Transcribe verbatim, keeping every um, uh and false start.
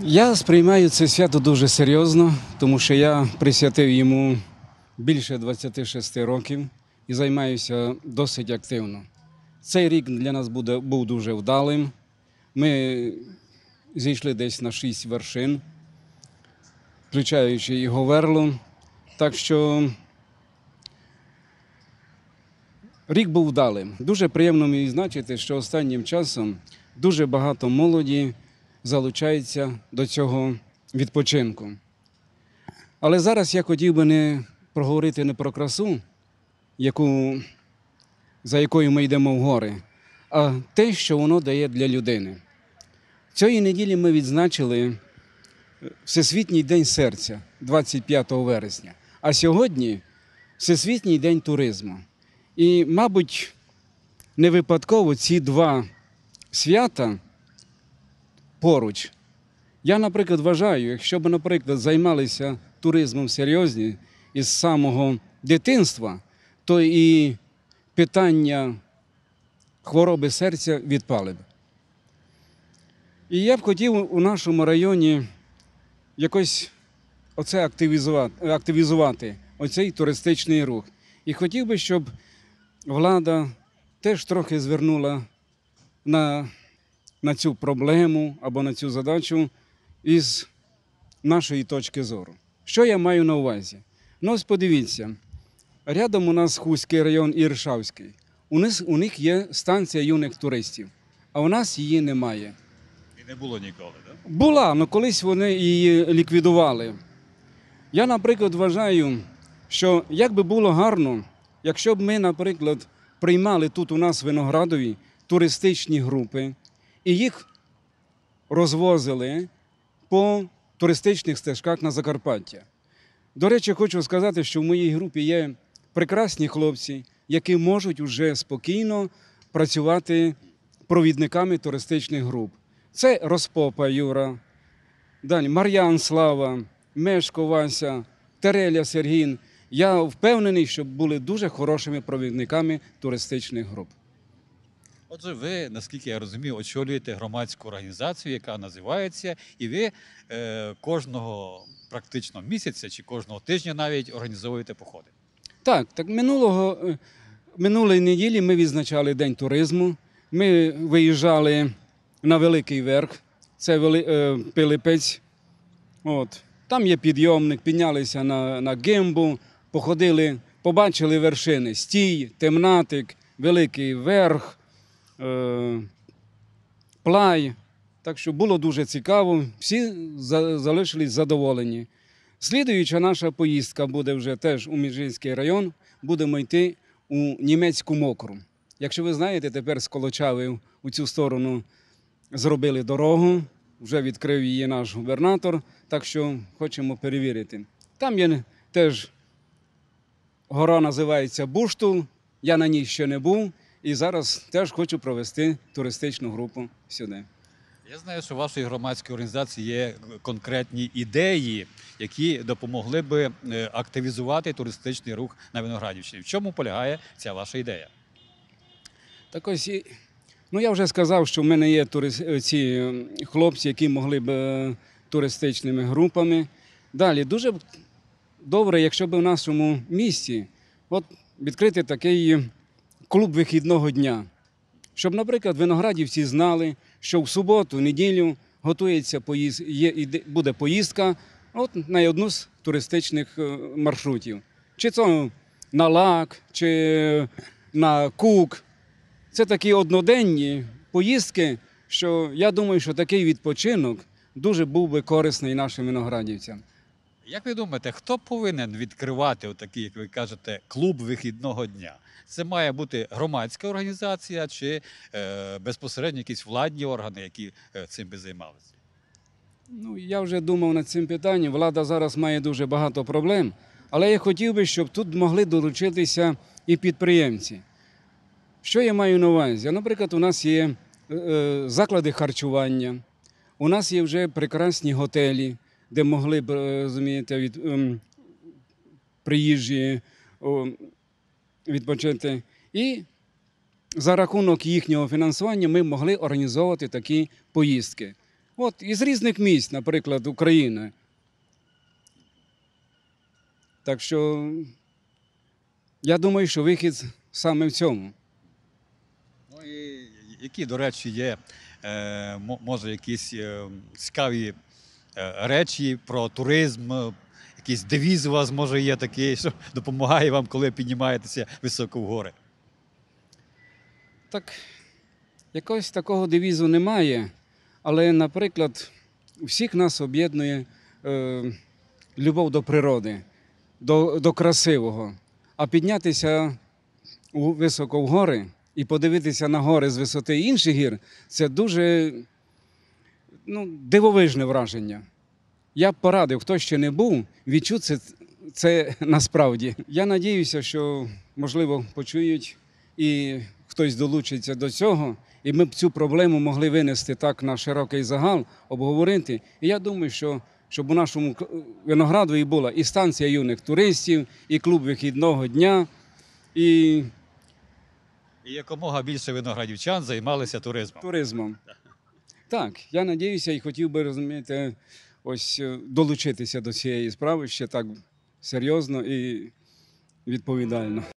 Я сприймаю це свято дуже серйозно, тому що я присвятив йому більше двадцяти шести років і займаюся досить активно. Цей рік для нас буде, був дуже вдалим. Ми зійшли десь на шість вершин, включаючи і Говерлу. Так що рік був вдалим. Дуже приємно мені відзначити, що останнім часом дуже багато молоді залучається до цього відпочинку. Але зараз я хотів би не проговорити не про красу, яку, за якою ми йдемо в гори, а те, що воно дає для людини. Цієї неділі ми відзначили Всесвітній день серця двадцять п'ятого вересня, а сьогодні Всесвітній день туризму. І, мабуть, не випадково ці два свята поруч. Я, наприклад, вважаю, якщо б, наприклад, займалися туризмом серйозні із самого дитинства, то і питання хвороби серця відпали б. І я б хотів у нашому районі якось оце активізувати, активізувати оцей туристичний рух. І хотів би, щоб влада теж трохи звернула на на цю проблему або на цю задачу із нашої точки зору. Що я маю на увазі? Ну, ось подивіться, рядом у нас Хуський район і Іршавський. У них, у них є станція юних туристів, а у нас її немає. І не було ніколи, так? Да? Була, але колись вони її ліквідували. Я, наприклад, вважаю, що як би було гарно, якщо б ми, наприклад, приймали тут у нас в Виноградові туристичні групи, і їх розвозили по туристичних стежках на Закарпаття. До речі, хочу сказати, що в моїй групі є прекрасні хлопці, які можуть вже спокійно працювати провідниками туристичних груп. Це Розпопа Юра, далі Мар'ян Слава, Мешко Вася, Тереля Сергій. Я впевнений, що були дуже хорошими провідниками туристичних груп. Отже, ви, наскільки я розумію, очолюєте громадську організацію, яка називається, і ви е, кожного практично місяця чи кожного тижня навіть організовуєте походи. Так, так минулого, минулої неділі ми відзначали День туризму. Ми виїжджали на Великий Верх, це Вели, е, Пилипець. От. Там є підйомник, піднялися на, на Гимбу, походили, побачили вершини Стій, Темнатик, Великий Верх, е, Плай. Так що було дуже цікаво, всі за, залишились задоволені. Слідуюча наша поїздка буде вже теж у Міжгірський район, будемо йти у Німецьку Мокру. Якщо ви знаєте, тепер з Колочави у цю сторону зробили дорогу, вже відкрив її наш губернатор, так що хочемо перевірити. Там є теж гора, називається Буштул, я на ній ще не був, і зараз теж хочу провести туристичну групу сюди. Я знаю, що у вашої громадської організації є конкретні ідеї, які допомогли би активізувати туристичний рух на Виноградівщині. В чому полягає ця ваша ідея? Так ось, ну я вже сказав, що в мене є тури... ці хлопці, які могли б туристичними групами. Далі, дуже добре, якщо б в нашому місті от, відкрити такий клуб вихідного дня. Щоб, наприклад, виноградівці знали, що в суботу, неділю готується поїзд... є... буде поїздка от, на одну з туристичних маршрутів. Чи це на Лак, чи на Кук. Це такі одноденні поїздки, що я думаю, що такий відпочинок дуже був би корисний нашим виноградівцям. Як ви думаєте, хто повинен відкривати отакий, як ви кажете, клуб вихідного дня? Це має бути громадська організація чи е, безпосередньо якісь владні органи, які е, цим би займалися? Ну, я вже думав над цим питанням. Влада зараз має дуже багато проблем, але я хотів би, щоб тут могли долучитися і підприємці. Що я маю на увазі? Наприклад, у нас є е, заклади харчування, у нас є вже прекрасні готелі, де могли б, розумієте, від, е, приїжджі е, відпочити. І за рахунок їхнього фінансування ми могли організовувати такі поїздки. От із різних місць, наприклад, України. Так що я думаю, що вихід саме в цьому. Ну і які, до речі, є, е, мо- може, якісь е, цікаві е, речі про туризм, е, якийсь девіз у вас може є такий, що допомагає вам, коли піднімаєтеся високо в гори. Так, якогось такого девізу немає, але, наприклад, всіх нас об'єднує е, любов до природи, до, до красивого. А піднятися у, високо в гори і подивитися на гори з висоти інших гір це дуже ну, дивовижне враження. Я б порадив, хто ще не був, відчути це, це насправді. Я надіюся, що, можливо, почують і хтось долучиться до цього, і ми б цю проблему могли винести так на широкий загал, обговорити. І я думаю, що щоб у нашому К- Виноградові була і станція юних туристів, і клуб вихідного дня, і І якомога більше виноградівчан займалися туризмом. туризмом. Так, я надіюся і хотів би, розумієте, ось е, долучитися до цієї справи ще так серйозно і відповідально.